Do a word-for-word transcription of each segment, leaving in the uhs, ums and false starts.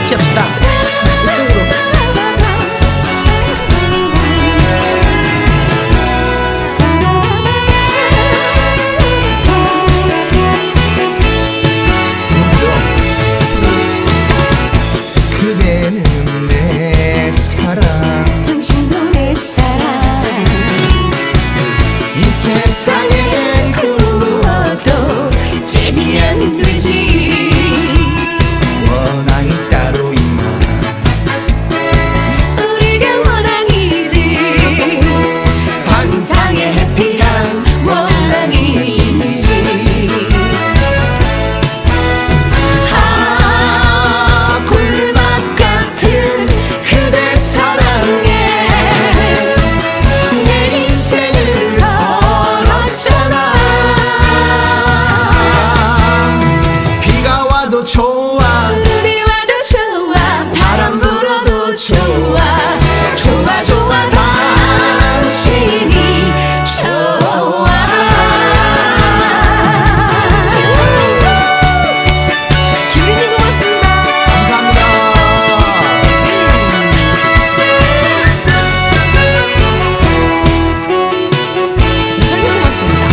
같이 합시다. 이쪽으로. 그대는 내 사랑, 당신도 내 사랑. 이 세상에 구워도 제비 안 되지. 원앙이 따로 있나. 우리가 원앙이지. 환상의 해피한 원앙이지. 아, 꿀맛 같은 그대 사랑에 내 인생을 걸었잖아. 비가 와도 좋아, 눈이 와도 좋아, 바람 불어도 좋아. 좋아 좋아 당신이 좋아. 기분이 고맙습니다. 감사합니다. 기분이 고맙습니다.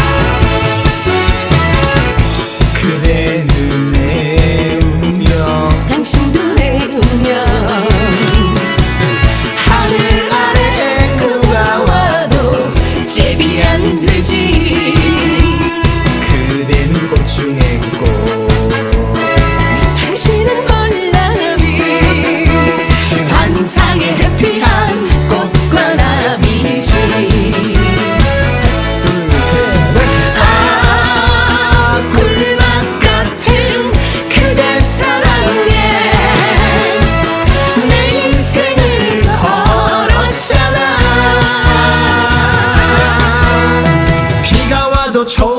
그대는 내 운명, 당신도 내 운명. 하늘 아래 누가 와도 제비 안 되지. 그대는 꽃 중에 꽃, 당신은 몰라비. 환상의 해피한 꽃과 나비지. 둘셋넷 아, 꿀맛 같은 그대 사랑에 내 인생을 걸었잖아. 비가 와도 좋아,